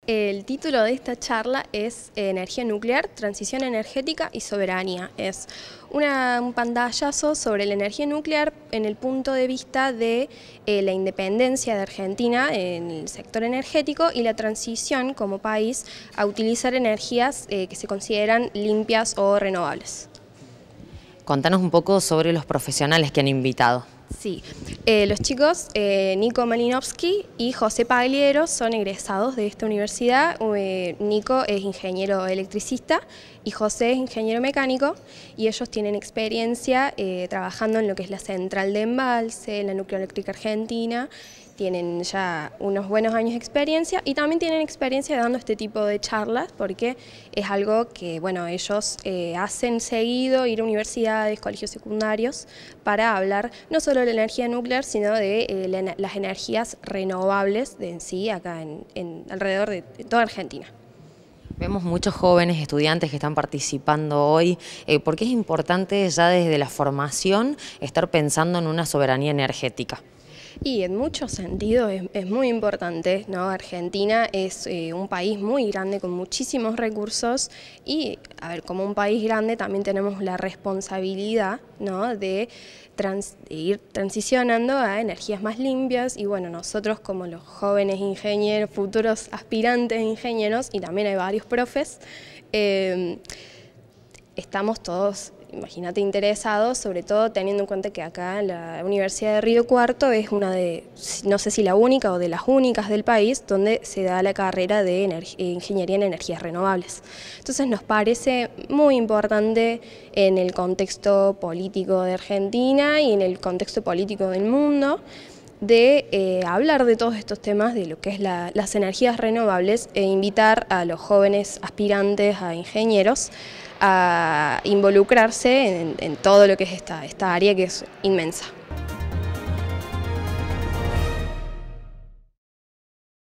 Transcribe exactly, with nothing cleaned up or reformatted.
El título de esta charla es Energía nuclear, transición energética y soberanía. Es una, un pantallazo sobre la energía nuclear en el punto de vista de eh, la independencia de Argentina en el sector energético y la transición como país a utilizar energías eh, que se consideran limpias o renovables. Contanos un poco sobre los profesionales que han invitado. Sí, eh, los chicos eh, Nico Malinowski y José Pagliero son egresados de esta universidad. Eh, Nico es ingeniero electricista y José es ingeniero mecánico, y ellos tienen experiencia eh, trabajando en lo que es la central de embalse, la nucleoeléctrica argentina. Tienen ya unos buenos años de experiencia y también tienen experiencia dando este tipo de charlas, porque es algo que bueno, ellos eh, hacen seguido, ir a universidades, colegios secundarios, para hablar no solo de la energía nuclear, sino de eh, la, las energías renovables de en sí, acá en, en, alrededor de, de toda Argentina. Vemos muchos jóvenes estudiantes que están participando hoy. Eh, ¿Por qué es importante ya desde la formación estar pensando en una soberanía energética? Y en muchos sentidos es, es muy importante, ¿no? Argentina es eh, un país muy grande con muchísimos recursos y, a ver, como un país grande también tenemos la responsabilidad, ¿no? de, trans, de ir transicionando a energías más limpias, y bueno, nosotros como los jóvenes ingenieros, futuros aspirantes ingenieros, y también hay varios profes, eh, estamos todos, imagínate, interesados, sobre todo teniendo en cuenta que acá la Universidad de Río Cuarto es una de, no sé si la única o de las únicas del país, donde se da la carrera de Ingeniería en Energías Renovables. Entonces nos parece muy importante en el contexto político de Argentina y en el contexto político del mundo, de eh, hablar de todos estos temas, de lo que es la, las energías renovables, e invitar a los jóvenes aspirantes a ingenieros a involucrarse en, en todo lo que es esta, esta área, que es inmensa.